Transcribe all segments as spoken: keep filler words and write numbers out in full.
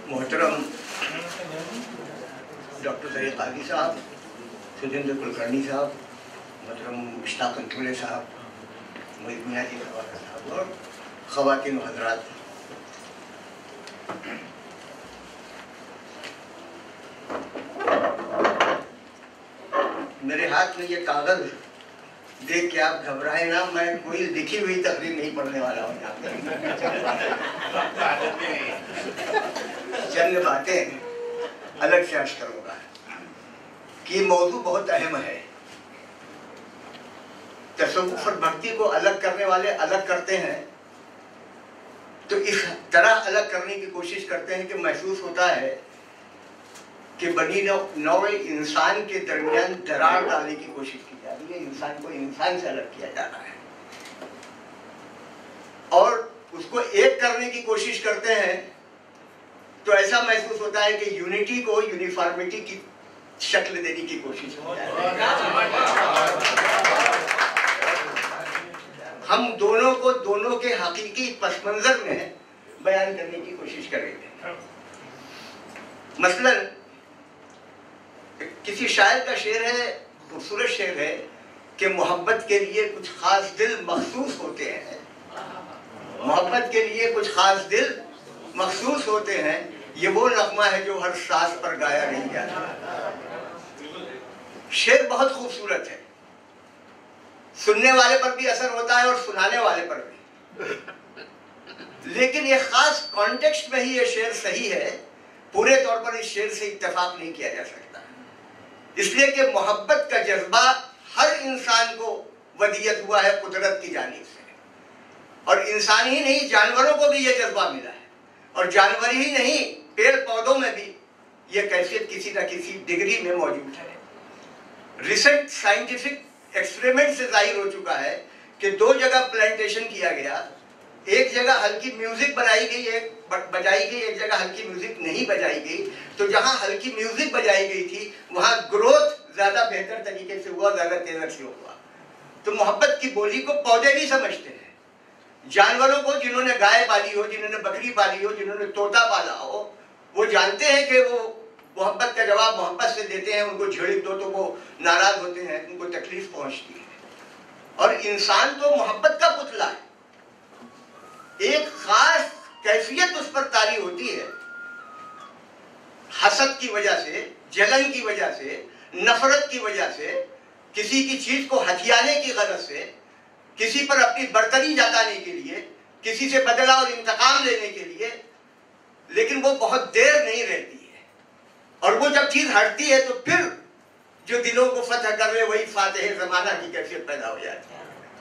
मोहतरम डॉक्टर सैयद काजी साहब, सुरेंद्र कुलकर्णी साहब, मोहतरम मुश्ताक अंतुले साहब, मोहित मियाँ जी साहब और ख़वातीन हज़रात, मेरे हाथ में ये कागज़ देख के आप घबराए ना, मैं कोई लिखी हुई तकरीर नहीं पढ़ने वाला हूँ यहाँ पे। चंद बातें अलग से अर्ज करूँगा कि मौजू बहुत अहम है। तसव्वुफ़ और भक्ति को अलग करने वाले अलग करते हैं, तो इस तरह अलग करने की कोशिश करते हैं कि महसूस होता है कि बनी नौ इंसान के दरमियान दरार डालने की कोशिश की जा रही है, इंसान को इंसान से अलग किया जा रहा है और उसको एक करने की कोशिश करते हैं, तो ऐसा महसूस होता है कि यूनिटी को यूनिफॉर्मिटी की शक्ल देने की कोशिश हो रही है। हम दोनों को दोनों के हकीकी पस मंजर में बयान करने की कोशिश करेंगे। मसलन किसी शायर का शेर है, खूबसूरत शेर है कि मोहब्बत के लिए कुछ खास दिल मखसूस होते हैं, मोहब्बत के लिए कुछ खास दिल मखसूस होते हैं, ये वो नगमा है जो हर सांस पर गाया नहीं जाता। शेर बहुत खूबसूरत है, सुनने वाले पर भी असर होता है और सुनाने वाले पर भी, लेकिन ये खास कॉन्टेक्स्ट में ही ये शेर सही है, पूरे तौर पर इस शेर से इत्तेफाक नहीं किया जा सकता। इसलिए कि मोहब्बत का जज्बा हर इंसान को वदियत हुआ है कुदरत की जानिब से, और इंसान ही नहीं जानवरों को भी ये जज्बा मिला है, और जानवर ही नहीं पेड़ पौधों में भी ये कैफियत किसी न किसी डिग्री में मौजूद है। रिसेंट साइंटिफिक एक्सपेरिमेंट से जाहिर हो चुका है कि दो जगह प्लांटेशन किया गया, एक जगह हल्की म्यूजिक बनाई गई, एक बजाई गई, एक जगह हल्की म्यूजिक नहीं बजाई गई। तो जहां हल्की म्यूजिक बजाई गई थी वहां ग्रोथ ज्यादा बेहतर तरीके से हुआ, ज्यादा तेजी से हुआ। तो मोहब्बत की बोली को पौधे भी समझते हैं, जानवरों को, जिन्होंने गाय पाली हो, जिन्होंने बकरी पाली हो, जिन्होंने तोता पाला हो, वो जानते हैं कि वो मोहब्बत का जवाब मोहब्बत से देते हैं। उनको झिड़क दो तो वो नाराज होते हैं, उनको तकलीफ पहुंचती है। और इंसान तो मोहब्बत का पुतला है, एक खास कैफियत उस पर तारी होती है, हसद की वजह से, जलन की वजह से, नफरत की वजह से, किसी की चीज को हथियाने की गरज से, किसी पर अपनी बर्तरी जताने के लिए, किसी से बदला और इंतकाम लेने के लिए, लेकिन वो बहुत देर नहीं रहती है, और वो जब चीज हटती है तो फिर जो दिलों को फतह कर रहे वही फातिह जमाना की कैफियत पैदा हो जाती है।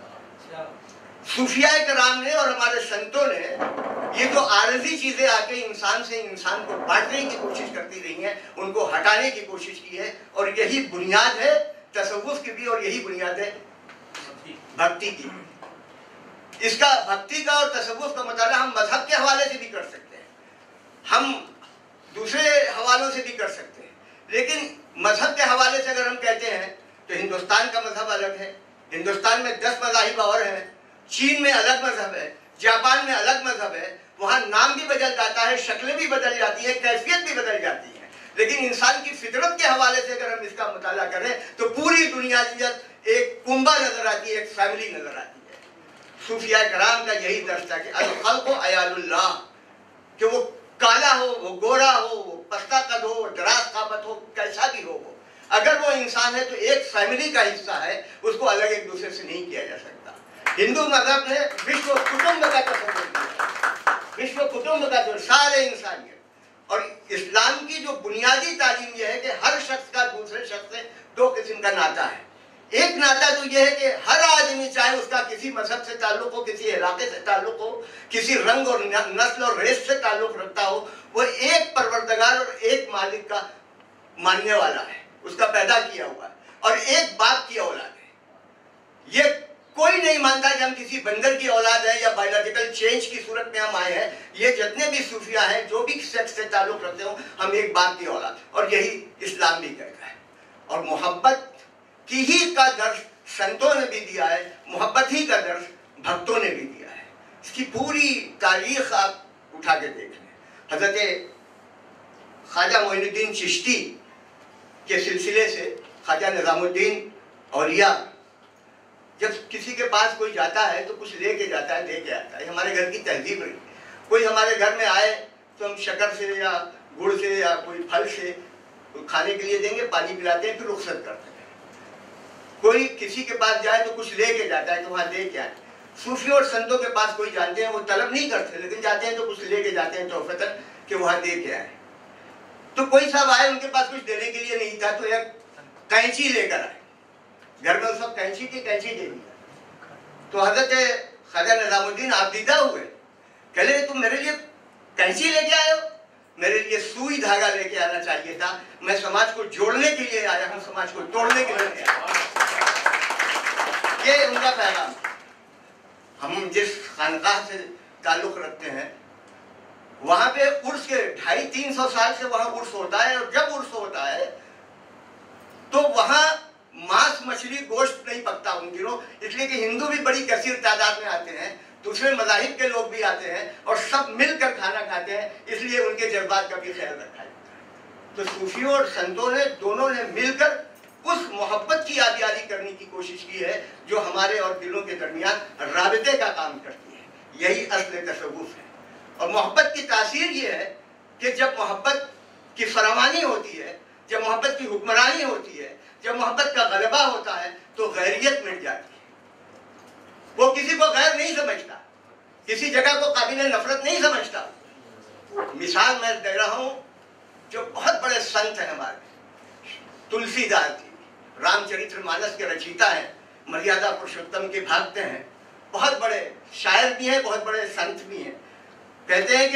सूफियाए कराम ने और हमारे संतों ने ये जो आरजी चीजें आके इंसान से इंसान को बांटने की कोशिश करती रही हैं, उनको हटाने की कोशिश की है, और यही बुनियाद है तसव्वुफ की भी, और यही बुनियाद है भक्ति की। इसका, भक्ति का और तसव्वुफ का मुताला हम मजहब के हवाले से भी कर सकते हैं, हम दूसरे हवालों से भी कर सकते हैं, लेकिन मजहब के हवाले से अगर हम कहते हैं तो हिंदुस्तान का मजहब अलग है, हिंदुस्तान में दस मज़ाहिब और हैं, चीन में अलग मजहब है, जापान में अलग मजहब है, वहाँ नाम भी बदल जाता है, शक्लें भी बदल जाती है, कैफियत भी बदल जाती है, लेकिन इंसान की फितरत के हवाले से अगर हम इसका मुताला करें तो पूरी दुनिया एक कुंबा नजर आती है, एक फैमिली नजर आती है। सूफिया कराम का यही दर्ज था कि अल खल्क़ु अयालुल्लाह, कि वो काला हो, वो गोरा हो, वो पस्ता कद हो, वो दराज कामत हो, कैसा भी हो वो, अगर वो इंसान है तो एक फैमिली का हिस्सा है, उसको अलग एक दूसरे से नहीं किया जा सकता। हिंदू मजहब ने विश्व कुटुंब का तस्वीर किया, विश्व कुटुंब का तो सारे इंसानियत, और इस्लाम की जो बुनियादी तालीम यह है कि हर शख्स का दूसरे शख्स से दो किस्म का नाता है। एक नाता तो यह है कि हर आदमी, चाहे उसका किसी मजहब से ताल्लुक हो, किसी इलाके से ताल्लुक हो, किसी रंग और नस्ल और रेस से ताल्लुक रखता हो, वो एक परवरदिगार और एक मालिक का मानने वाला है, उसका पैदा किया हुआ है, और एक बाप की औलाद है। ये कोई नहीं मानता कि हम किसी बंदर की औलाद है या बायोलॉजिकल चेंज की सूरत में हम आए हैं। ये जितने भी सूफिया हैं, जो भी सेक्स से ताल्लुक रखते हो, हम एक बाप की औलाद, और यही इस्लाम भी कहता है। और मोहब्बत की ही का दर्श संतों ने भी दिया है, मोहब्बत ही का दर्श भक्तों ने भी दिया है। इसकी पूरी तारीख आप उठा के देख लें। हजरत ख्वाजा मोइनुद्दीन चिश्ती के सिलसिले से ख्वाजा निज़ामुद्दीन औलिया जब किसी के पास कोई जाता है तो कुछ लेके जाता है, लेके आता है। हमारे घर की तहजीब रही। कोई हमारे घर में आए तो हम शक्कर से या गुड़ से या कोई फल से खाने के लिए देंगे, पानी पिलाते हैं, फिर रुखसत करते हैं। कोई किसी के पास जाए तो कुछ लेके जाता है, तो वहाँ दे के आए। सूफी और संतों के पास कोई जानते हैं, वो तलब नहीं करते, लेकिन जाते हैं तो कुछ लेके जाते हैं तोहफतन कि वहाँ दे के आए। तो कोई साहब आए, उनके पास कुछ देने के लिए नहीं था, तो एक कैंची लेकर आए। घर में उस वक्त कैंची की कैंची दे दी। तो हजरत ख्वाजा निज़ामुद्दीन आबदीदा हुए, कह ले तुम मेरे लिए कैंची लेके आए हो? मेरे लिए सुई धागा लेके आना चाहिए था। मैं समाज को जोड़ने के लिए आया हूँ, समाज को तोड़ने के लिए आया। ये उनका पैगाम। हम जिस खानकाह से ताल्लुक रखते हैं वहां पे उर्स के ढाई तीन सौ साल से वहां उर्स होता है, और जब उर्स होता है तो वहां मांस मछली गोश्त नहीं पकता उन दिनों, इसलिए कि हिंदू भी बड़ी कसीर तादाद में आते हैं, दूसरे मज़ाहिब के लोग भी आते हैं और सब मिलकर खाना खाते हैं, इसलिए उनके जज्बात का भी ख्याल रखा है। तो सूफियों और संतों ने दोनों ने मिलकर उस मोहब्बत की आबियारी करने की कोशिश की है जो हमारे और दिलों के दरमियान राबिते का काम करती है। यही असल तसव्वुफ है। और मोहब्बत की तासीर ये है कि जब मोहब्बत की फरावानी होती है, जब मोहब्बत की हुक्मरानी होती है, जब मोहब्बत का गलबा होता है, तो गैरियत मिट जाती है। वो किसी को गैर नहीं समझता, किसी जगह को काबिल नफरत नहीं समझता। मिसाल मैं दे रहा हूँ, जो बहुत बड़े संत हैं हमारे, तुलसीदास जी रामचरितमानस के रचयिता हैं, मर्यादा पुरुषोत्तम के भक्त हैं, बहुत बड़े शायर भी हैं, बहुत बड़े संत भी हैं। कहते हैं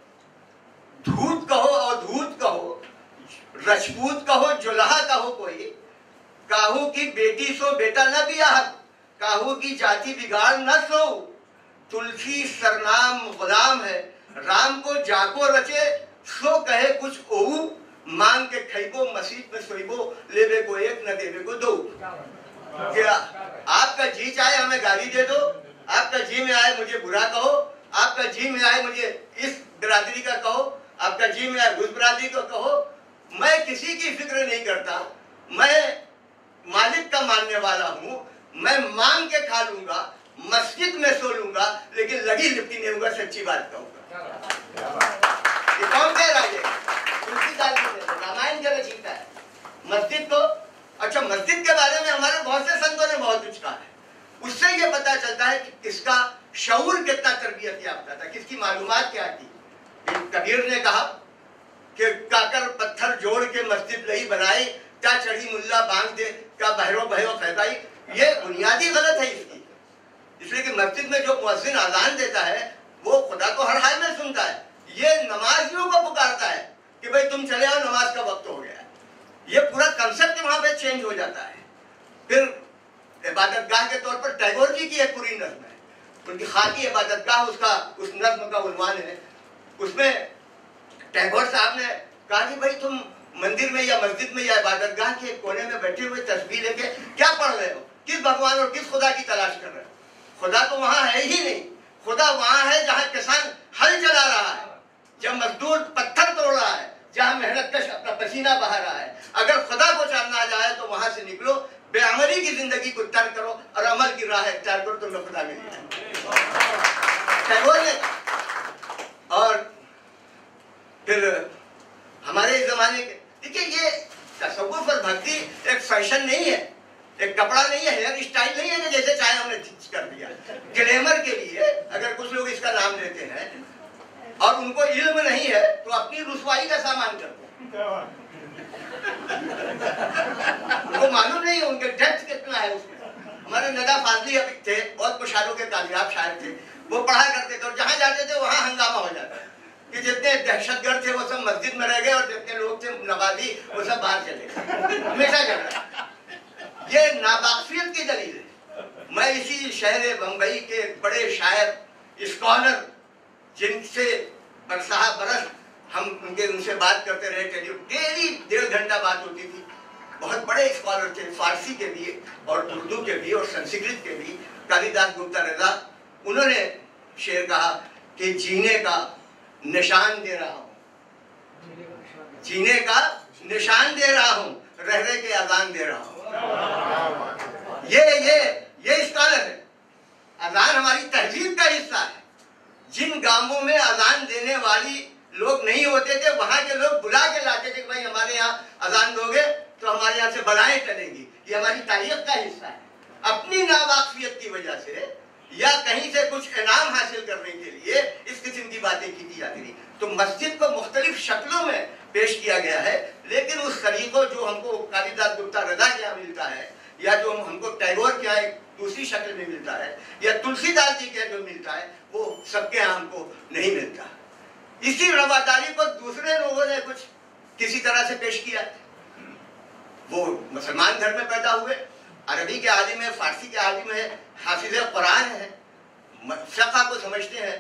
कि धूत कहो अवधूत कहो, रजपूत कहो जुल्हा कहो, कोई काहू की बेटी सो बेटा न बियाह, काहू की जाति बिगाड़ न सो, तुलसी सरनाम गुलाम है, राम को जाको रचे सो कहे कुछ ओऊ, मांग के खैबो मसीद में सोइबो, लेवे को एक न देवे को दो। क्या आपका जी चाहे हमें गाली दे दो, आपका जी में आए मुझे बुरा कहो, आपका जी में आए मुझे इस बिरादरी का कहो, आपका जी में आए उस बिरादरी को कहो, मैं किसी की फिक्र नहीं करता। मैं मालिक का मानने वाला हूँ, मैं मांग के खा लूंगा, मस्जिद में सो लूंगा, लेकिन लगी लिपटी नहीं होगा, सच्ची बात कहूँगा। ये कौन कह रहा है? तुलसीदास रामायण का रचयिता है। मस्जिद को, अच्छा मस्जिद के बारे में हमारे बहुत से संतों ने बहुत कुछ कहा है। उससे ये पता चलता है कि किसका शऊर कितना तरबियत याफ्ता था, किसकी मालूमात क्या थी। कबीर ने कहा कि काकर पत्थर जोड़ के मस्जिद नहीं बनाई, क्या चढ़ी मुल्ला बांध दे, क्या बहरो बहरो फैदाई। ये बुनियादी गलत है इसकी, इसलिए कि मस्जिद में जो मुअज्जिन आजान देता है वो खुदा को हर हाल में सुनता है। ये नमाजियों को पुकारता है कि भाई तुम चले आओ, नमाज का वक्त हो गया। ये पूरा कंसेप्ट वहां पे चेंज हो जाता है। फिर इबादतगाह के तौर पर टैगोर जी की एक पूरी नज्म है, उनकी खाकी इबादतगाह, उसका उस नज्म का उन्वान है। उसमें टैगोर साहब ने कहा कि भाई तुम मंदिर में या मस्जिद में या इबादतगाह के कोने में बैठे हुए तस्बीह लेके क्या पढ़ रहे हो, किस भगवान और किस खुदा की तलाश कर रहे हो? खुदा तो वहां है ही नहीं। खुदा वहां है जहां किसान हल चला रहा है, जब मजदूर पत्थर तोड़ रहा है, जहां मेहनतकश अपना पसीना बहा रहा है। अगर खुदा को जानना जाए तो वहां से निकलो, बेअमली की जिंदगी को तर्क करो और अमल की राह इख्तियार करो, तुम्हें खुदा मिल जाए। और फिर हमारे जमाने के, देखिए ये तसव्वुफ और भक्ति एक फैशन नहीं है, एक कपड़ा नहीं है, हेयर स्टाइल नहीं है कि जैसे चाहे हमने कर दिया। ग्लैमर के लिए अगर कुछ लोग इसका नाम लेते हैं और उनको इल्म नहीं है तो अपनी रुसवाई का सामान करते हैं। उनको मालूम नहीं है उनके डेप्थ कितना है उसमें। हमारे नदा फाजली अभी थे, बहुत मुशारों के कामयाब शायर थे, वो पढ़ा करते थे और जहां जाते थे वहां हंगामा हो जाता कि जितने दहशतगर्द थे वो सब मस्जिद में रह गए और जितने लोग थे नवाजी वो सब बाहर चले गए। हमेशा झगड़ा, ये नाबाकियत की दलील है। मैं इसी शहर बम्बई के बड़े शायर स्कॉलर जिनसे बरसहा बरस हम उनके उनसे बात करते रहे, डेली डेढ़ घंटा बात होती थी। बहुत बड़े स्कॉलर थे, फारसी के भी और उर्दू के भी और संस्कृत के भी। कालिदास गुप्ता रजा, उन्होंने शेर कहा कि जीने का निशान दे रहा हूँ, जीने का निशान दे रहा हूं, रह रहे के अजान दे रहा हूं। ये ये ये स्कॉलर है। अजान हमारी तहजीब का हिस्सा है। जिन गांवों में अजान देने वाली लोग नहीं होते थे, वहां के लोग बुला के लाते थे कि भाई हमारे यहाँ अजान दोगे तो हमारे यहाँ से बलाएं टलेंगी। ये हमारी तारीख का हिस्सा है। अपनी नावाकफियत की वजह से या कहीं से कुछ इनाम हासिल करने के लिए इस किस्म की बातें की जाती थी। तो मस्जिद को मुख्तलिफ शक्लों में पेश किया गया है, लेकिन उस तरीकों जो हमको कालिदास गुप्ता रजा के यहाँ मिलता है, या जो हमको टैगोर के यहाँ एक दूसरी शक्ल में मिलता है, या तुलसीदास जी के जो मिलता है, वो सबके यहाँ हमको नहीं मिलता। इसी रवादारी को दूसरे लोगों ने कुछ किसी तरह से पेश किया। वो मुसलमान घर में पैदा हुए, अरबी के आलिम है, फारसी के आलिम है, हाफिज कुरान है, फ़िक़्ह को समझते हैं,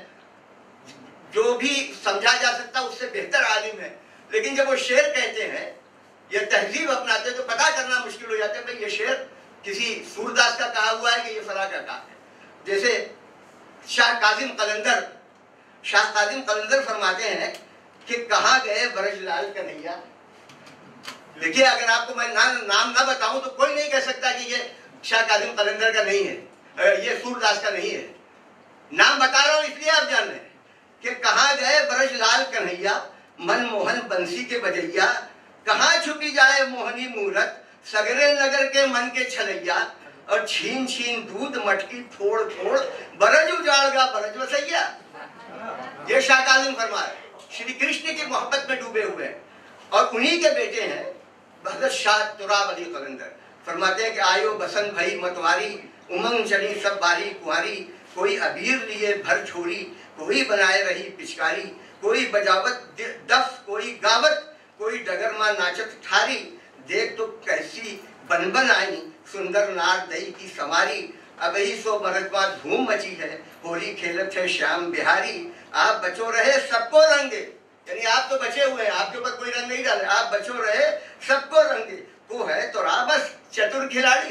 जो भी समझा जा सकता उससे बेहतर आलिम है। लेकिन जब वो शेर कहते हैं या तहजीब अपनाते हैं तो पता करना मुश्किल हो जाता है भाई ये शेर किसी सूरदास का कहा हुआ है कि ये फला का कहा है। जैसे शाह काजिम कलंदर शाह काजिम कलंदर फरमाते हैं कि कहाँ गए ब्रजलाल कन्हैया। देखिए, अगर आपको मैं ना, नाम ना बताऊं तो कोई नहीं कह सकता कि ये शाह काजिम कलंदर का नहीं है, ये सूरदास का नहीं है। नाम बता रहा हूं इसलिए आप जान रहे हैं कि कहाँ गए ब्रजलाल कन्हैया, मनमोहन बंसी के बजैया, कहाँ छुपी जाए मोहनी मूरत, सगरे नगर के मन के छलैया, और छीन छीन दूध मटकी फोड़ फोड़, बरज उजाड़गा बरज वसैया। ये शाह काजिम फरमा है, श्री कृष्ण की मोहब्बत में डूबे हुए हैं। और उन्हीं के बेटे हैं हज़रत शाह तुराब अली कलंदर। फरमाते हैं कि आयो बसंत भई मतवारी, उमंग चली सब बारी कुंवारी, कोई अबीर लिए भर छोरी, कोई बनाए रही पिचकारी, कोई बजावत दफ कोई गावत, कोई डगरमा नाचत ठारी, देख तो कैसी बनबन आई, सुंदर नार दई की सवारी, अब ही सौ बरस बाद धूम मची है, होली खेलत है श्याम बिहारी, आप बचो रहे सबको रंगे। यानी आप तो बचे हुए हैं, आपके ऊपर कोई रंग नहीं डाले, आप बचो रहे सबको रंगे, को है तो राबस चतुर खिलाड़ी।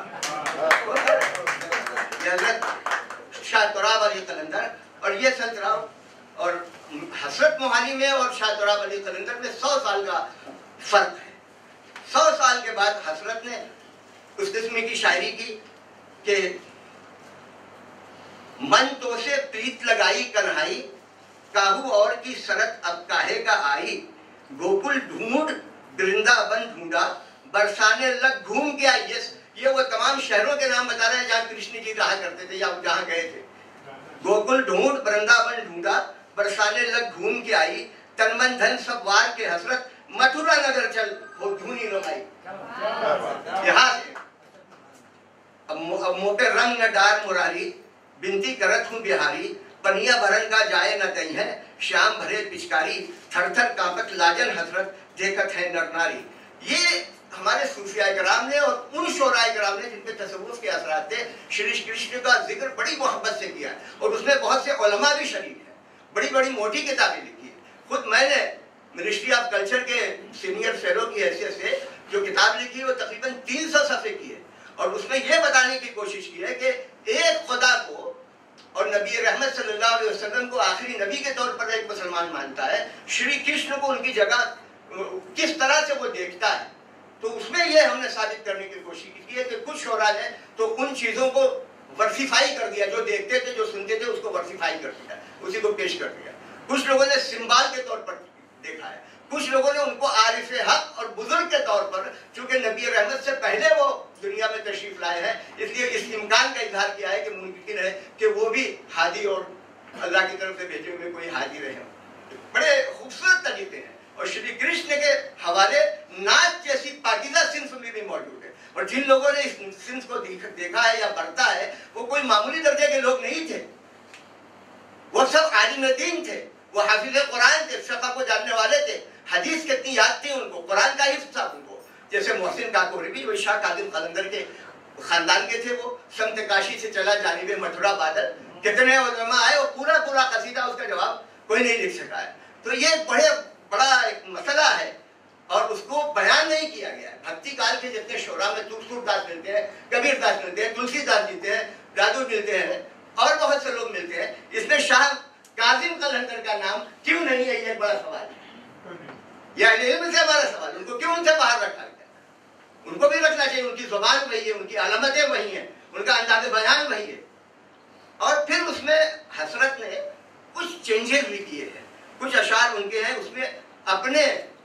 शाह तुराब अली कलंदर और ये संत राव और हसरत मोहानी में और शाह तुराब अली कलंदर में सौ साल का फर्क है। सौ साल के बाद हसरत ने उस किस्म की शायरी की कि मन तो से प्रीत लगाई कन्हाई, काहू और की सरत अब काहे का आई, गोकुल ढूंढ वृंदावन ढूंढा, बरसाने लग घूम के आई। ये ये वो तमाम शहरों के नाम बता रहे हैं जहाँ कृष्ण जी रहा करते थे या जहाँ गए थे। गोकुल ढूंढ वृंदावन ढूंढा, बरसाने लग घूम के आई, तन मन धन सब वार के हसरत, मथुरा नगर चल हो धूनी रमाई। यहाँ से अब मुँह पे रंग न डार मुरारी, बिनती करत हूँ बिहारी, पनिया भरन का जाए न कहीं है, श्याम भरे पिचकारी, थर थर कांपत लाजन हसरत, देखत है नर नारी। ये हमारे सूफिया कराम ने और उन शोराए कराम ने जिनके तसव्वुफ के असरात थे, श्री कृष्ण का जिक्र बड़ी मोहब्बत से किया और उसमें बहुत से उलमा भी शरीक हैं। बड़ी बड़ी मोटी किताबें लिखी है। खुद मैंने मिनिस्ट्री ऑफ कल्चर के सीनियर फेलो की हैसियत से जो किताब लिखी है वो तकरीबन तीन सौ सफ़े की है और उसमें यह बताने की कोशिश की है कि एक खुदा को और नबी रहमत सल्लल्लाहु अलैहि वसल्लम को आखिरी नबी के तौर पर एक मुसलमान मानता है, श्री कृष्ण को उनकी जगह किस तरह से वो देखता है। तो उसमें ये हमने साबित करने की कोशिश की है कि कुछ शोरा ने तो उन चीज़ों को वर्सिफाई कर दिया, जो देखते थे जो सुनते थे उसको वर्सिफाई कर दिया, उसी को पेश कर दिया। कुछ लोगों ने सिंबाल के तौर पर देखा है, कुछ लोगों ने उनको आरिफ हक और बुजुर्ग के तौर पर, चूंकि नबी रहमत से पहले वो दुनिया में तशरीफ लाए हैं, इसलिए इस इम्कान का इजहार किया है कि मुमकिन है कि वो भी हादी और अल्लाह की तरफ से भेजे हुए कोई हादी रहे। बड़े खूबसूरत तरीके हैं और श्री कृष्ण के हवाले नाच जैसी पाकीज़ा सिंफ में भी मौजूद है। और जिन लोगों ने इस सिंफ को देखा है या पढ़ता है वो कोई मामूली दर्जे के लोग नहीं थे, वो सब आलिम दीन थे, वो हाफिज कुरान थे, फ़िक़्ह को जानने वाले थे, हदीस कितनी याद थी उनको, कुरान का हिफ्ज़ था उनको। जैसे मोहसिन काकोरी भी वो शाह काजिम कलंदर के खानदान के थे। वो समत काशी से चला जानिबे मथुरा बादल, कितने उलमा आए वो पूरा पूरा कसीदा उसका जवाब कोई नहीं लिख सका है। तो ये बड़े बड़ा एक मसला है और उसको बयान नहीं किया गया है। भक्ति काल के जितने शोरा में तुलसीदास मिलते हैं, कबीर दास मिलते हैं, तुलसीदास मिलते हैं, दादू मिलते हैं और बहुत से लोग मिलते हैं, इसमें शाह काजिम कलंदर का नाम क्यों नहीं है, ये बड़ा सवाल है। यह इल्म से हमारा सवाल, उनको क्यों उनसे बाहर रखा गया? उनको भी रखना चाहिए, उनकी जुबान वही है, उनकी अलामतें वही हैं, उनका अंदाज बयान वही है। और फिर उसमें हसरत ने कुछ चेंजेस भी किए हैं, कुछ अशार उनके हैं, उसमें अपने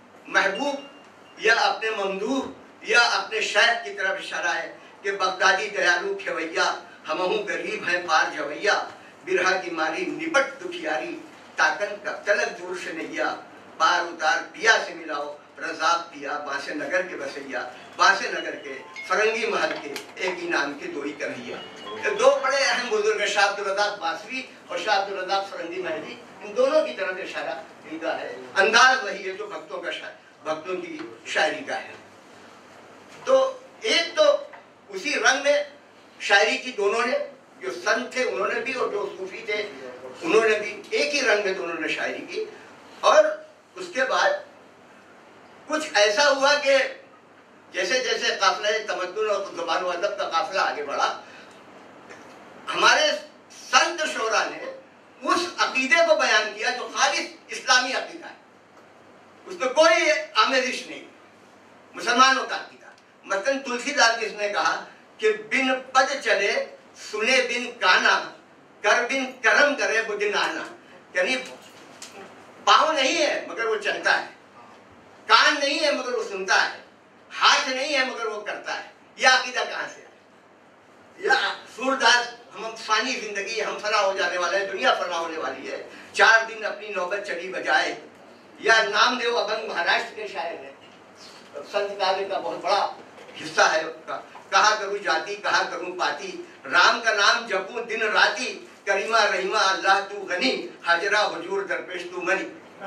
महबूब या अपने ममदूह या अपने शेख की तरफ इशारा है कि बगदादी दयालु खेवैया, हमहू गरीब हैं पार जवैया, बिरहा की मारी निपट दुखियारी, ताकन कब तलक दूर से नैया, पार उतार पिया से मिलाओ, रजाक पिया बांसे नगर के बसैया, बांसे नगर के फरंगी महल के एक ही नाम के दो ही कन्हैया। तो दो बड़े अहम बुजुर्ग शाह अब्दुल रज़ाक बासरी और शाह अब्दुल रज़ाक फरंगी महली, इन दोनों की तरफ इशारा इनका है। अंदाज वही है जो भक्तों का शायर, भक्तों की शायरी का है। तो एक तो उसी रंग में शायरी की दोनों ने, जो संत थे उन्होंने भी और जो सूफी थे उन्होंने भी एक ही रंग में दोनों ने शायरी की। और उसके बाद कुछ ऐसा हुआ कि जैसे जैसे काफिला तमद्दुन और ज़ुबान व अदब का काफिला आगे बढ़ा, हमारे संत शोरा ने उस अकीदे को बयान किया जो खालिस इस्लामी अकीदा है, उसमें कोई आमेजिश नहीं, मुसलमानों का अकीदा। मसलन तुलसीदास जिसने कहा कि बिन पद चले सुने बिन काना, कर बिन करम करे बुदिन आना, यानी पाँव नहीं है मगर वो चलता है, कान नहीं है मगर वो सुनता है, हाथ नहीं है मगर वो करता है। यह अकीदा कहाँ से आया? या सूरदास, हम फानी जिंदगी, हम फना हो जाने वाले हैं, दुनिया फना होने वाली है, चार दिन अपनी नौबत चली बजाए, या नामदेव अभंग महाराष्ट्र के शायर है, संत काव्य का बहुत बड़ा हिस्सा है उसका। कहा करूँ जाति कहा करूँ पाती, राम का नाम जपूं दिन राती, करीमा रहीमा अल्लाह तू गनी, हाजरा हुजूर दरपेश तू मनी।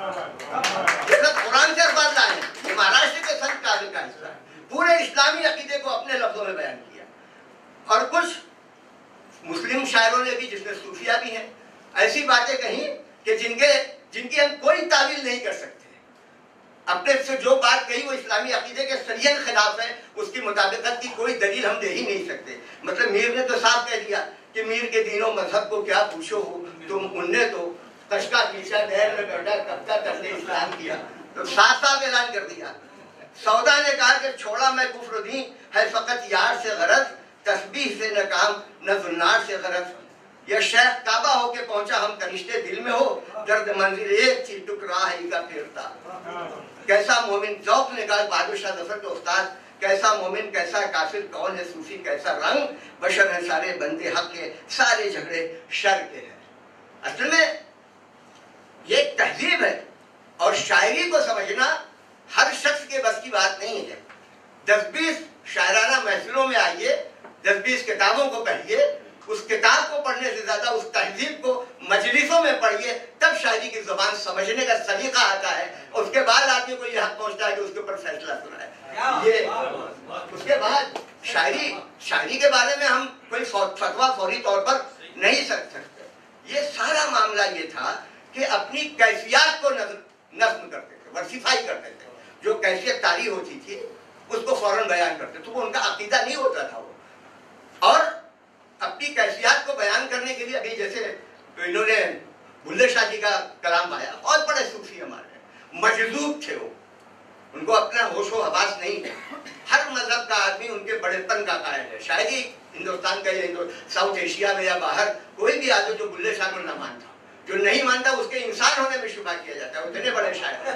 ये सब कुरान से अल्फाज लाए हैं, ये महाराष्ट्र के संत काव्य का हिस्सा है। पूरे इस्लामी अकीदे को अपने लफ्जों में बयान किया। और कुछ मुस्लिम शायरों ने भी, जिसमें सूफिया भी हैं, ऐसी बातें कही कि जिनके जिनकी हम कोई तावील नहीं कर सकते। अपने से जो बात कही वो इस्लामी अकीदे के सरियन खिलाफ है, उसकी मुताबिकत की कोई दलील हम दे ही नहीं सकते। मतलब मीर ने तो साफ कह दिया कि मीर के दीनों मजहब को क्या पूछो हो तुम, उनने तो कशका पीछा नहर में बैठा कब्जा करके इस्लाम किया, तो साफ साफ ऐलान कर दिया। सौदा ने कहा कि छोड़ा मैं कुफ्र दी है फकत यार से गरज, तस्बीह से न काम न जुन्नार से गरज, यह शेख काबा होके पहुंचा हम कनिष्ठे दिल में हो, दर्द मंजिल एक चीज टुकरा है का फेरता। कैसा मोमिन, जौक ने कहा बहादुर शाह जफर के उस्ताद, कैसा मोमिन कैसा काफिर, कौन है सूफी कैसा रंग, बशर है सारे बंदे हक के, सारे झगड़े शर के हैं। असल में ये तहजीब है, और शायरी को समझना हर शख्स के बस की बात नहीं है। दस बीस शायराना महफिलों में आइए, दस बीस किताबों को पढ़िए, उस किताब को पढ़ने से ज्यादा उस तहजीब को मजलिसों में पढ़िए, तब शायरी की जुबान समझने का सलीका आता है। और उसके बाद आदमी को यह हक पहुंचता है कि उसके ऊपर फैसला सुनाए। ये उसके बाद शायरी शायरी के बारे में हम कोई फतवा फौरी तौर पर नहीं सक सकते। ये सारा मामला ये था कि अपनी कैफियत को नज्म करते थे, वर्सिफाई करते थे। जो कैफियत तारी होती थी उसको फौरन बयान करते, तो वो उनका अकीदा नहीं होता था वो। और अपनी कैफियत को बयान करने के लिए अभी जैसे तो इन्होंने बुल्ले शाह जी का कलाम पाया, बहुत बड़े सूफी हमारे, मजजूब थे वो, उनको अपना होशो हवास नहीं है। हर मजहब का आदमी उनके बड़ेपन का कायल है। शायद ही हिंदुस्तान का या साउथ एशिया में या बाहर कोई भी आदमी जो बुल्ले शाह को न मानता, जो नहीं मानता उसके इंसान होने में शुबा किया जाता है, उतने बड़े शायर।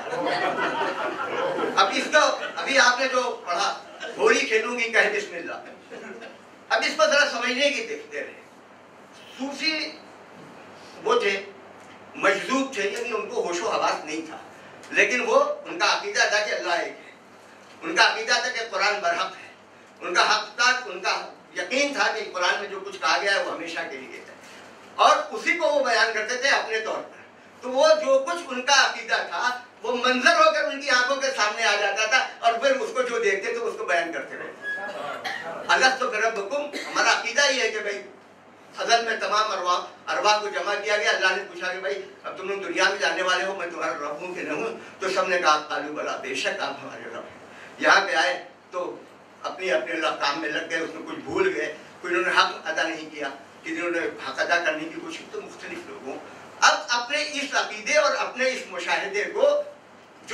अब इसको अभी आपने जो पढ़ा, होली खेलूंगी कह बिस्मिल्लाह, अब इसको जरा समझने की देखते रहे। सूफी वो थे, मजजूब थे, यानी उनको होशो हवास नहीं था, लेकिन वो उनका अकीदा था कि अल्लाह एक है, उनका अकीदा था कि कुरान बरहक है, उनका हक था, उनका यकीन था कि कुरान में जो कुछ कहा गया है वो हमेशा के लिए है, और उसी को वो बयान करते थे अपने तौर पर। तो वो जो कुछ उनका अकीदा था वो मंजर होकर उनकी आंखों के सामने आ जाता था, और फिर उसको जो देखते थे उसको बयान करते रहे। अलग तो रब्बुकुम, हमारा अकीदा ही है कि भाई फजल में तमाम अरवा अरवा को जमा किया गया। अल्लाह ने पूछा कि भाई अब तुम लोग दुनिया में जाने वाले हो, मैं तुम्हारा रब हूँ कि नहीं हूँ? तो सबने कहा कालू बला, बेशक आप हमारे रब हैं। यहाँ पे आए तो अपनी अपने काम में लग गए, उसमें कुछ भूल गए, कोई उन्होंने हक अदा नहीं किया, जिन्होंने हक अदा करने की कोशिश, तो मुख्तलिफ लोगों अब अपने इस अकीदे और अपने इस मुशाहिदे को जो आफा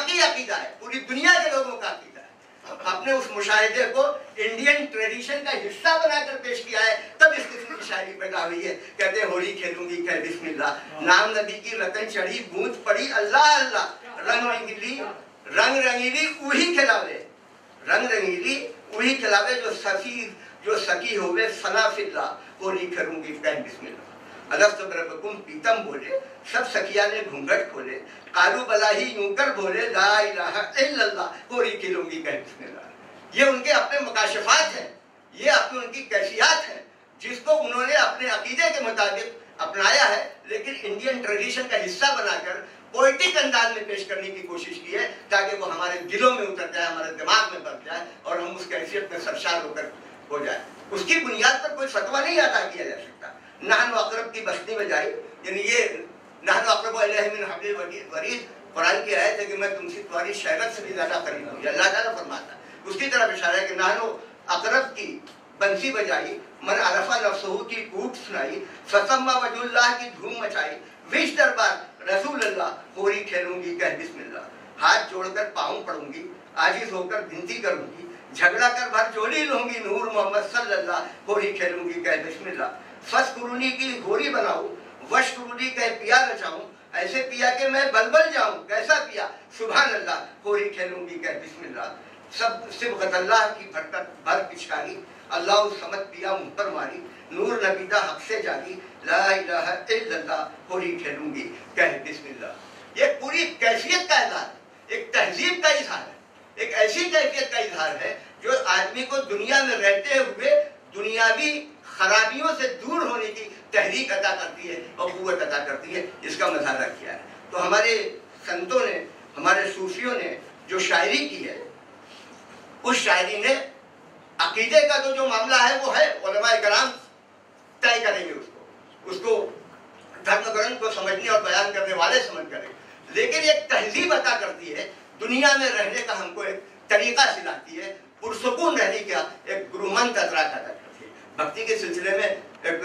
इत्तेफाकी अकीदा है, पूरी दुनिया के लोगों का अकीदा है। आपने उस मुशाहिदे को इंडियन ट्रेडिशन का हिस्सा बनाकर पेश किया है, तब इस किस्म की शायरी पैदा हुई है। कहते हैं होली खेलूंगी कह बिस्मिल्लाह, नाम नबी की रतन चढ़ी गूंज पड़ी अल्लाह अल्लाह, रंग रंगीली रंग रंगीली वही खिलावे, रंग रंगीली वही खिलावे जो सखी जो सखी होवे फना फिल्ला, होली करूंगी कह बिस्मिल्लाह। अलग तो रब्बकुम पीतम बोले, सब सखिया ने घूंघट खोले, कालू बलाही यूं कर बोले ला इलाहा इल्लल्लाह, होली खेलूंगी कह बिस्मिल्लाह। ये उनके अपने मुकाशफात हैं, ये अपनी उनकी कैफियत है, जिसको उन्होंने अपने अकीदे के मुताबिक अपनाया है, लेकिन इंडियन ट्रेडिशन का हिस्सा बनाकर पोइटिक अंदाज में पेश करने की कोशिश की है, ताकि वो हमारे दिलों में उतर जाए, हमारे दिमाग में बस जाए और हम उस कैफियत में सरशार होकर हो जाए। उसकी बुनियाद पर कोई फतवा नहीं अदा किया जा सकता। नहन अक़रब की बस्ती में जाई, यानी ये नहन अक़रब इलैहि मिन हब्लिल वरीद कुरान की आयत है कि मैं तुमसे तुम्हारी शहरत से भी ज्यादा करीब हूँ, अल्लाह ताला फरमाता है। उसकी तरफ इशारा है कि नहन अक़रब की बंसी बजाई, मन अरफा नफ्सहू की कूट सुनाई, फसम्मा वजुल्लाह की धूम मचाई, विश दरबार रसूल अल्लाह, होली खेलूंगी कह बिस्मिल्लाह। हाथ जोड़कर पाँव पढ़ूंगी, आजिज होकर विनती करूंगी, झगड़ा कर भर जोली लूंगी, नूर मोहम्मद सल्लल्लाह, होली खेलूंगी कह बिस्मिल्लाह। फस्कुरूनी की घोड़ी बनाऊं, वशकुरूनी कह पिया रचाऊं, ऐसे पिया के मैं बलबल जाऊं, कैसा पिया सुभान अल्लाह, होली खेलूंगी कह बिस्मिल्लाह। सब सिबगत अल्लाह की भरकर भर पिचकारी, अल्लाह समत पिया मुंह पर मारी, नूर नबीदा हक से जागी, ला इलाहा इल्लल्लाह, होली खेलूंगी कह बिस्मिल्लाह। ये पूरी कैफियत का इजहार, एक तहजीब का इजहार है, एक ऐसी कैफियत का इजहार है जो आदमी को दुनिया में रहते हुए दुनियावी खराबियों से दूर होने की तहरीक अदा करती है और कुव्वत अदा करती है। इसका मुजाहरा किया है। तो हमारे संतों ने, हमारे सूफियों ने जो शायरी की है, उस शायरी ने अकीदे का तो जो मामला है वो है, उलमाए कराम तय करेंगे उसको, उसको धर्म ग्रंथ को समझने और बयान करने वाले समझ करें, लेकिन एक तहजीब अदा करती है, दुनिया में रहने का हमको एक तरीका सिखाती है, पुरसुकून रहने का एक गुरुमंत अतरा अदा करती है। भक्ति के सिलसिले में एक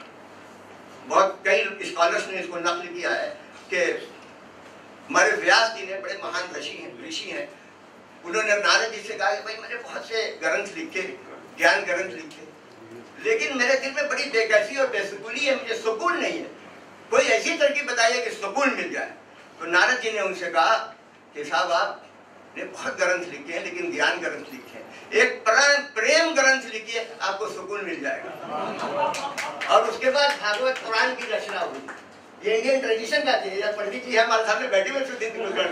बहुत कई स्कॉलर्स ने इसको नकल किया है कि हमारे व्यास जी ने, बड़े महान ऋषि हैं ऋषि हैं उन्होंने नारद जी से कहा कि भाई मैंने बहुत से ग्रंथ लिखे, ज्ञान ग्रंथ लिखे, लेकिन मेरे दिल में बड़ी बेकैफी और बेसुकूनी है, मुझे सुकून नहीं है, कोई ऐसी तरकीब बताइए कि सुकून मिल जाए। तो नारद जी ने उनसे कहा कि साहब आपने बहुत ग्रंथ लिखे हैं, लेकिन ज्ञान ग्रंथ लिखे हैं, एक प्रेम ग्रंथ लिखिए, आपको सुकून मिल जाएगा। और उसके बाद भागवत पुराण की रचना हुई। ये इंडियन ट्रेडिशन का है, पंडित जी हमारे सामने बैठे हुए दिन गुजर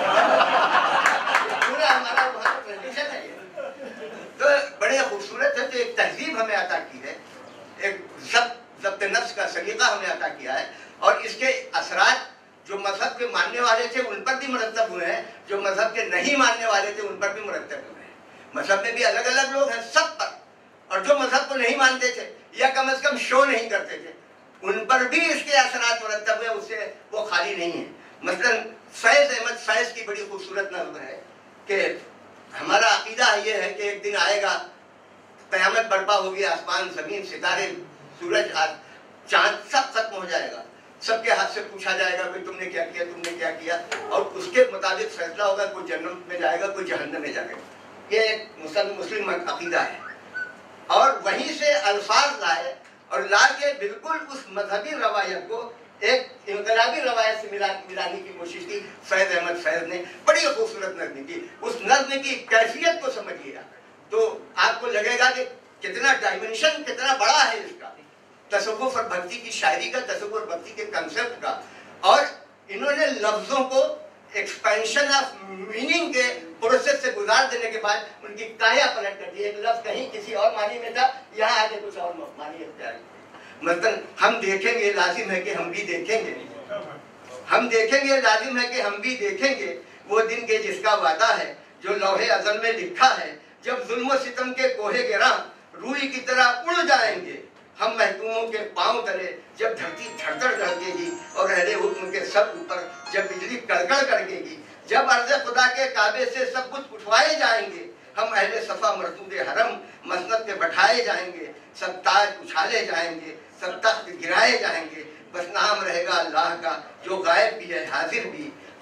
पूरा हमारा वहाँ ट्रेडिशन है ये। तो बड़े खूबसूरत है, तो एक तहजीब हमें अता की है, एक ज़ब्त नफ्स का सलीका हमें अता किया है, और इसके असरात जो मजहब के मानने वाले थे उन पर भी मुरतब हुए हैं, जो मजहब के नहीं मानने वाले थे उन पर भी मुरतब हुए हैं। मजहब में भी अलग अलग लोग हैं सब पर, और जो मजहब को नहीं मानते थे या कम अज कम शो नहीं करते थे, उन पर भी इसके असरात मुरतब हुए, उससे वो खाली नहीं है। मसलन फैज़ अहमद फैज़ की बड़ी खूबसूरत नज़्म है कि हमारा अकीदा ये है कि एक दिन आएगा, क़यामत बर्पा होगी, आसमान ज़मीन सितारे सूरज चाँद सब खत्म हो जाएगा, सबके हाथ से पूछा जाएगा कि तुमने क्या किया, तुमने क्या किया, और उसके मुताबिक फैसला होगा, कोई जन्नत में जाएगा, कोई जहन्नम में जाएगा। ये एक मुस्लिम मुस्लिम अकीदा है, और वहीं से अल्फाज लाए और ला के बिल्कुल उस मजहबी रवायत को एक इनकलाबी रवायत से मिला मिलाने की कोशिश की। फैज़ अहमद फैज़ ने बड़ी खूबसूरत नज़्म की, उस नज़्म की कैफियत को समझिएगा तो आपको लगेगा कि कितना डायमेंशन कितना बड़ा है इसका, तसव्वुफ और भक्ति की शायरी का, तसव्वुफ और भक्ति के कंसेप्ट का। और इन्होंने लफ्जों को एक्सपेंशन ऑफ मीनिंग के प्रोसेस से गुजार देने के बाद उनकी काया पलट कर दी। एक लफ्ज कहीं किसी और मानी में था, यहाँ आके कुछ और मानी अख्तियार। मतलब हम देखेंगे, लाजिम है कि हम भी देखेंगे, हम देखेंगे लाजिम है कि हम भी देखेंगे वो दिन के जिसका वादा है, जो लौहे अज़ल में लिखा है, जब जुल्म सितम के कोहे गिरा रूई की तरह उड़ जाएंगे हम महकूमों के पांव तले, जब धरती धड़धड़ धड़केगी और अहले हुक्म के सब ऊपर जब बिजली कड़कड़ कड़केगी, जब अर्ज़ खुदा के काबे से सब कुछ उठवाए जाएंगे, हम अहले सफ़ा मरसूद हरम मसनद पे बैठाए जाएंगे, सब ताज उछाले जाएंगे, सब तख्त गिराए जाएंगे, बस नाम रहेगा अल्लाह का जो गायब भी है हाजिर भी,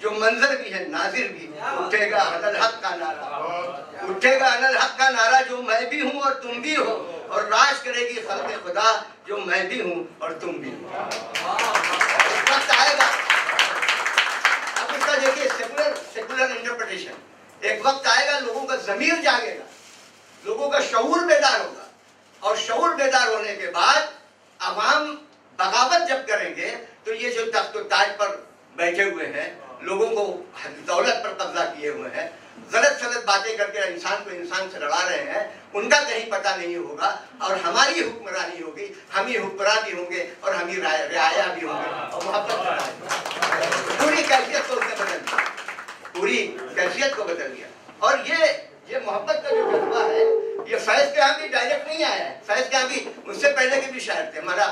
जो मंजर भी है नाजिर भी, उठेगा अनल हक का नारा, उठेगा अनल हक का नारा, जो मैं भी हूँ और तुम भी हो, और राज करेगी खल्क़े खुदा, जो मैं भी हूँ और तुम भी हो। वक्त आएगा, अब इसका देखिए सेकुलर सेकुलर इंटरप्रिटेशन, एक वक्त आएगा लोगों का ज़मीर जागेगा, लोगों का शऊर बेदार होगा, और शऊर बेदार होने के बाद अवाम बगावत जब करेंगे तो ये जो तख्त ताज पर बैठे हुए हैं, लोगों को दौलत पर कब्जा किए हुए हैं, गलत सलत बातें करके इंसान को इंसान से लड़ा रहे हैं, उनका कहीं पता नहीं होगा, और हमारी हुक्मरानी होगी, हम ही हुक्मरान भी होंगे और हम ही रियाया भी होंगे, और मोहब्बत पूरी कैफियत को उसने बदल दिया, पूरी कैफियत को बदल दिया। और ये ये मोहब्बत का जो जज्बा है, ये फैज के यहाँ भी डायरेक्ट नहीं आया है, फैज के यहाँ भी उससे पहले के भी शायर थे। हमारा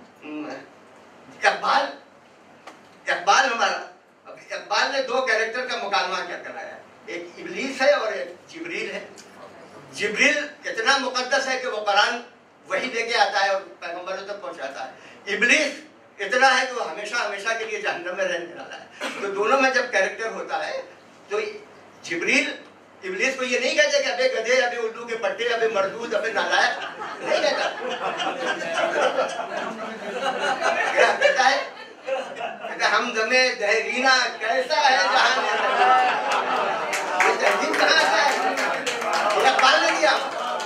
इकबाल इकबाल हमारा इकबाल ने दो कैरेक्टर का मुकालमा क्या कराया, एक इबलीस है और एक जिब्रील है। जिब्रील इतना मुकद्दस है कि वो कुरान वही लेके आता है और पैगंबरों तक पहुंचाता है। इबलीस इतना है कि वो हमेशा हमेशा के लिए जहन्नम में रहने वाला है। तो दोनों में जब कैरेक्टर होता है तो जिब्रील इबलीस को ये नहीं कहते कि अबे गधे, अबे उल्लू के पट्टे, अबे मरदूद, अबे नालायक, नहीं कहता। क्या कहता है? कहता हम दमे दहरीना कैसा है जहां कहाँ है, इकबाल ने दिया।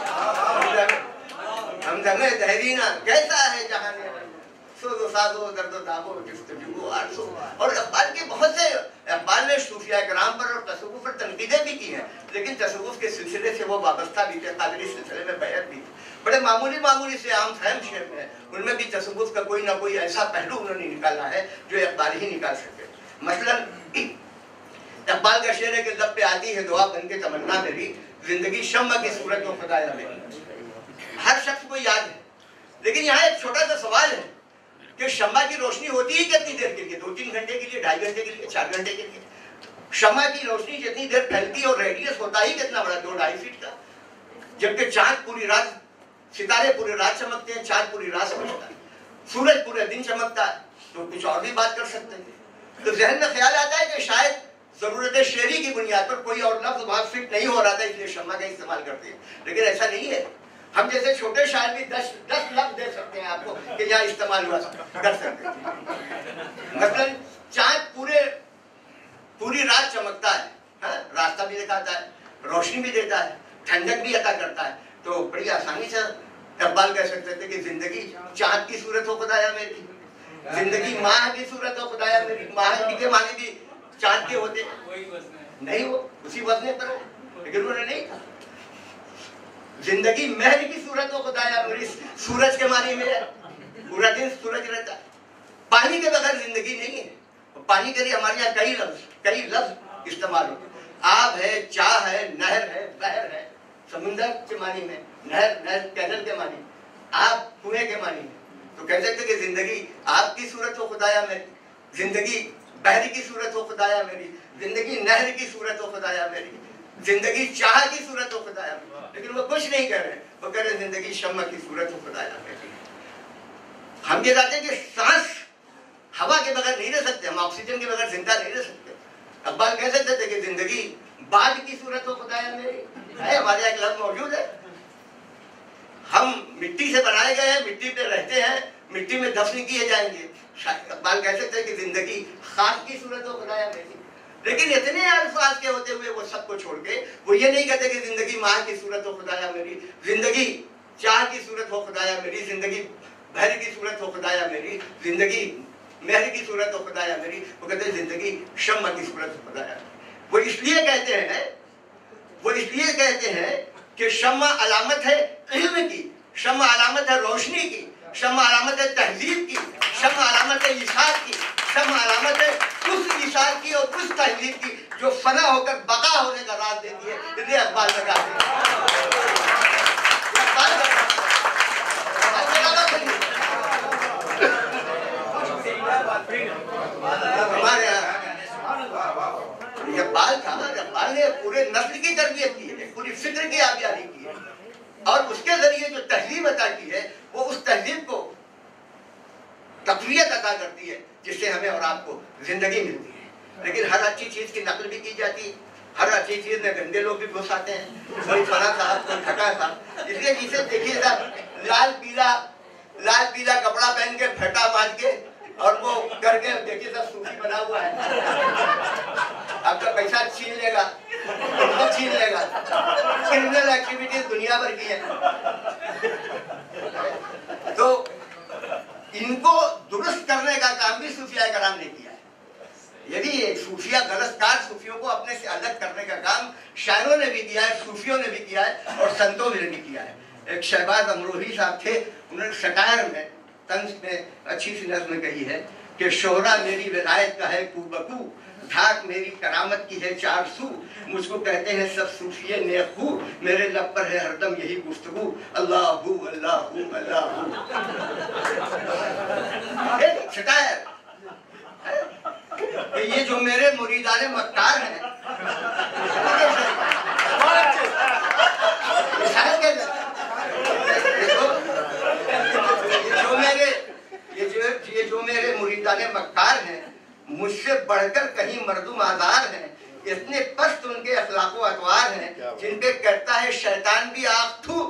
हम दमे दहरीना कैसा है जहां सोजो साजो दर्दो दाबो गुफ्तगू आरज़ू। और इकबाल के बहुत से, इकबाल ने सूफिया कराम पर और तसव्वुफ पर तनकीदें भी की हैं, लेकिन तसव्वुफ के सिलसिले से वो वाबस्ता भी थे, कादरी सिलसिले में बैत भी थी। बड़े मामूली मामूली से आम फहम शेर में, उनमें भी तसव्वुफ का कोई ना कोई ऐसा पहलू उन्होंने निकाला है जो इकबाल ही निकाल सके। मसलन इकबाल का शेर है कि लब पे आती है दुआ बन के तमन्ना मेरी, जिंदगी शम्मा की सूरत को खुदाया मेरी। हर शख्स को याद है, लेकिन यहाँ एक छोटा सा सवाल है कि शम्मा की रोशनी होती ही कितनी देर के लिए, दो तीन घंटे के लिए, ढाई घंटे के लिए, चार घंटे के लिए। शम्मा की रोशनी जितनी देर फैलती है और रेडियस होता ही कितना बड़ा, दो ढाई फीट का। जबकि चांद पूरी रात, सितारे पूरी रात चमकते हैं, चांद पूरी रात चमकता है, सूरज पूरे दिन चमकता है, तो कुछ और भी बात कर सकते हैं। तो जहन में ख्याल आता है कि शायद जरूरत शेरी की बुनियाद पर कोई और लफ्ज वहां फिट नहीं हो रहा था, इसलिए शम्मा का इस्तेमाल करते हैं। लेकिन ऐसा नहीं है, हम जैसे छोटे शायर भी दस दस लफ्ज दे सकते हैं आपको कि यहाँ इस्तेमाल हुआ कर सकते हैं। मतलब चांद पूरे पूरी रात चमकता है, हा? रास्ता भी दिखाता है, रोशनी भी देता है, ठंडक भी अता करता है। तो बड़ी आसानी से इकबाल कह सकते थे कि जिंदगी चांद की सूरत हो खुदाया मेरी, जिंदगी माह की सूरत हो खुदाया मेरी। माह के माने भी चांद के होते नहीं, वो उसी वजने पर है, लेकिन उन्होंने नहीं कहा जिंदगी महर की सूरत हो खुदाया मेरी। सूरज के मानी में है, पूरा दिन सूरज रहता है। पानी के बगैर जिंदगी नहीं है। पानी के लिए हमारे यहाँ कई लफ्ज कई लफ्ज इस्तेमाल होते हैं। आब है, चाह है, नहर है, बहर है। समुंदर के मानी में, नहर नहर कैनल के मानी, आब कुएं के मानी में। तो कह सकते कि जिंदगी आब की सूरत हो खुदाया मेरी, जिंदगी बहर की सूरत हो खुदाया मेरी, जिंदगी नहर की सूरत हो खुदाया मेरी, जिंदगी चाह की सूरत हो खुदाया मेरी। लेकिन वो कुछ नहीं कर रहे, वो कह रहे जिंदगी शम्मा की सूरत हो खुदाया मेरी। हम ये कहते हैं कि सांस हवा के बगैर नहीं रह सकते, हम ऑक्सीजन के बगैर जिंदा नहीं रह सकते। इकबाल कह सकते थे कि जिंदगी बाज की सूरत हो खुदाया मेरी। है हमारे यहाँ एक लफ्ज मौजूद है, हम मिट्टी से बनाए गए हैं, मिट्टी पे रहते हैं, मिट्टी में दफन किए जाएंगे। इकबाल कह सकते हैं कि जिंदगी खाक की सूरत हो खुदाया मेरी। लेकिन इतने अल्फाज के होते हुए वो सबको छोड़ के वो ये नहीं कहते कि जिंदगी माँ की सूरत हो खुदाया मेरी, जिंदगी चाह की सूरत हो खुदाया मेरी, जिंदगी बहर की सूरत हो खुदाया मेरी, जिंदगी महर की सूरत हो खुदाया मेरी। वो कहते हैं जिंदगी शम्मा की सूरत हो खुदाया। वो इसलिए कहते हैं वो इसलिए कहते हैं कि शम्मा अलामत है इल्म की, शम्मा अलामत है रोशनी की, शम्मा अलामत है तहजीब की, शम्मा अलामत है इशार की, शम्मा अलामत है उस इशार की और उस तहजीब की जो फना होकर बका होने का राज देती है। इसलिए अखबार में कहते हैं हमारे इकबाल था, इकबाल ने पूरे नस्ल की तरबियत की है, पूरी फिक्र की आबियारी की है, और उसके जरिए जो तहजीब अता की है वो उस तहजीब को तक़वियत अता करती है जिससे हमें और आपको जिंदगी मिलती है। लेकिन हर अच्छी चीज की नकल भी की जाती है, हर अच्छी चीज में गंदे लोग भी घुस आते हैं, कोई फला साहब कोई ठका साहब। इसलिए जिसे देखिए साहब लाल पीला लाल पीला कपड़ा पहन के फटा बांध के और वो करके देखिए सब सूफी बना हुआ है, आपका पैसा छीन लेगा, तो छीन लेगा। क्रिमिनल एक्टिविटीज दुनिया भर की है। तो इनको दुरुस्त करने का काम भी सूफिया कराम ने किया है। यदि सूफिया गलतकार सूफियों को अपने से अलग करने का काम शायरों ने भी किया है, सूफियों ने भी किया है और संतों ने भी किया है। एक शहबाज अमरोही साहब थे, उन्होंने शकायर में तंज में अच्छी सी नज़्म कही है कि शोहरा मेरी विलायत का है कूबकू, धाक मेरी करामत की है चार सू, मुझको कहते हैं सब सूफिये नेखू, मेरे लब पर है हरदम यही गुफ्तगू, अल्लाहू अल्लाहू अल्लाहू। शकायर ये जो मेरे मुरीदाने मक्कार हैं, जो मेरे ये जो ये जो मेरे मुरीदाने मक्कार हैं, मुझसे बढ़कर कहीं मर्दुम आज़ार हैं, इतने पस्त उनके अखलाको अतवार हैं, जिनपे करता है शैतान भी आँख थू।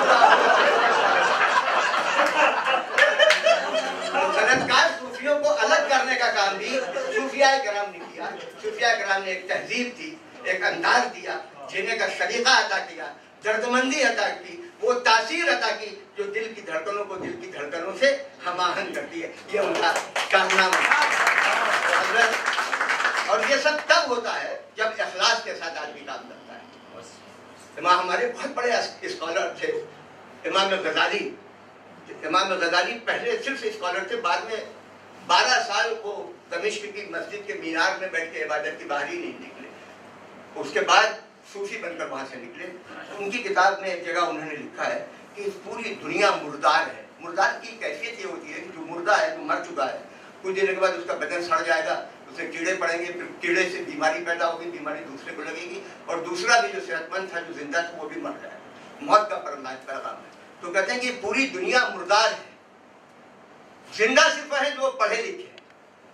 गलतकार सूफियों को अलग करने का काम भी सूफिया कराम ने किया। सूफिया कराम ने एक तहजीब दी, एक अंदाज दिया, जीने का सलीका अता किया, दर्दमंदी अता की, वो तासीर अता की जो दिल की धड़कनों को दिल की धड़कनों से हमाहंग करती है। ये उनका कारनामा है। और ये सब तब होता है जब इखलास के साथ आदमी काम करता है। इमाम हमारे बहुत बड़े स्कॉलर थे, इमाम गजाली। इमाम गजाली पहले सिर्फ स्कॉलर थे, बाद में बारह साल वो दमिश्क की मस्जिद के मीनार में बैठ के इबादत की बाहर ही नहीं निकले। उसके बाद सूफी बनकर वहां से निकले। उनकी किताब में एक जगह उन्होंने लिखा है कि पूरी दुनिया मुर्दार है। मुर्दार की कैफियत ये होती है कि जो मुर्दा है, जो मर चुका है, कुछ दिन के बाद उसका बदन सड़ जाएगा, उसे कीड़े पड़ेंगे, फिर कीड़े से बीमारी पैदा होगी, बीमारी दूसरे को लगेगी, और दूसरा भी जो सेहतमंद था, जो जिंदा था, वो भी मर जाएगा। मौत का पैगाम है। तो कहते हैं कि पूरी दुनिया मुर्दार है, जिंदा सिर्फ है जो पढ़े लिखे हैं,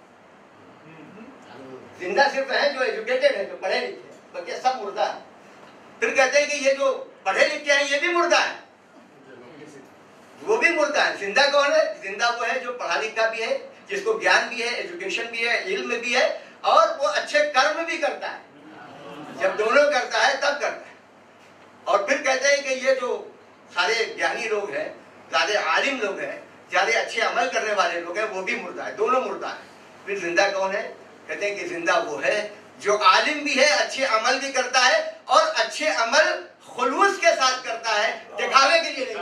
जिंदा सिर्फ है जो एजुकेटेड है, जो पढ़े लिखे हैं, बाकी सब मुर्दा है। फिर कहते हैं कि ये जो पढ़े लिखे हैं ये भी मुर्दा है, वो भी मुर्दा है। जिंदा कौन है? जिंदा वो है जो पढ़ा लिखा भी है, जिसको ज्ञान भी है, एजुकेशन भी है, इल्म भी है, और वो अच्छे कर्म भी करता है। जब दोनों करता है तब करता है। और फिर कहते हैं कि ये जो सारे ज्ञानी लोग हैं, ज्यादा आलिम लोग हैं, ज्यादा अच्छे अमल करने वाले लोग हैं, वो भी मुर्दा है, दोनों मुर्दा है। फिर जिंदा कौन है? कहते हैं कि जिंदा वो है जो आलिम भी है, अच्छे अमल भी करता है, और अच्छे अमल खुलूस के साथ करता है, दिखावे के लिए नहीं,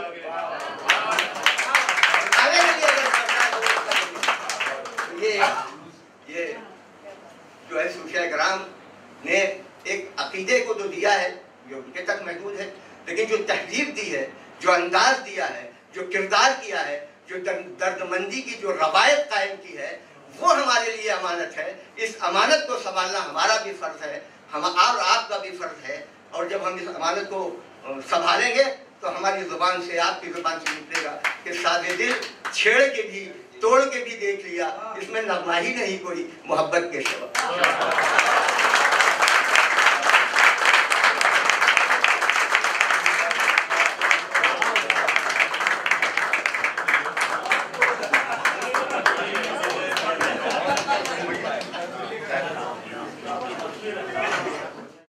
दिखावे के लिए नहीं करता है। ये ये जो है सूफिया कराम ने एक अकीदे को तो दिया है जो उनके तक महदूद है, लेकिन जो तहजीब दी है, जो अंदाज दिया है, जो किरदार किया है, जो दर्दमंदी की जो रवायत कायम की है, वो हमारे लिए अमानत है। इस अमानत को संभालना हमारा भी फर्ज है, हम और आपका भी फर्ज है। और जब हम इस अमानत को संभालेंगे तो हमारी जुबान से, आपकी जुबान से निकलेगा कि सादे दिल छेड़ के भी, तोड़ के भी देख लिया, इसमें नगमा ही नहीं कोई मोहब्बत के सिवा।